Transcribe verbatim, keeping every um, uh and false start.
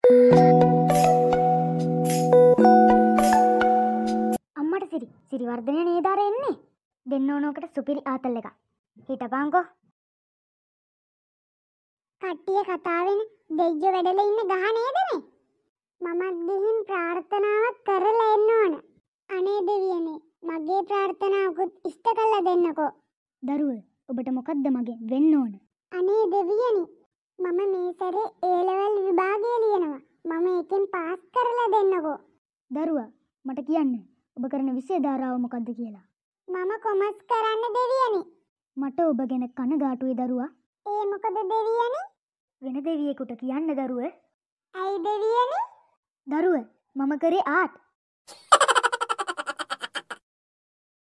අම්මට සිරි සිරි වර්ධනය නේද අර එන්නේ? දෙන්න ඕන ඔකට සුපිරි ආතල් එකක්. හිටපන්කෝ. කට්ටිය කතාවෙන දෙයියෝ වැඩලා ඉන්න ගහ නේදනේ? මමත් ගිහින් ප්‍රාර්ථනාවක් කරලා එන්න ඕන. අනේ දෙවියනේ මගේ ප්‍රාර්ථනාවකුත් ඉෂ්ට කරලා දෙන්නකෝ. දරුව ඔබට මොකද්ද මගේ වෙන්න ඕන? අනේ දෙවියනේ මම මේ සැරේ ඒ ලෙවල් විභාගය ලියනවා. මම එකෙන් පාස් කරලා දෙන්නකෝ. දරුවා මට කියන්න ඔබ කරන විෂය ධාරාව මොකද්ද කියලා. මම කොමර්ස් කරන්න දෙවියනේ. මට ඔබ ගැන කනගාටුයි දරුවා. ඒ මොකද දෙවියනේ? වෙන දෙවියෙකුට කියන්න දරුව. ඇයි දෙවියනේ? දරුව මම කරේ ආට්.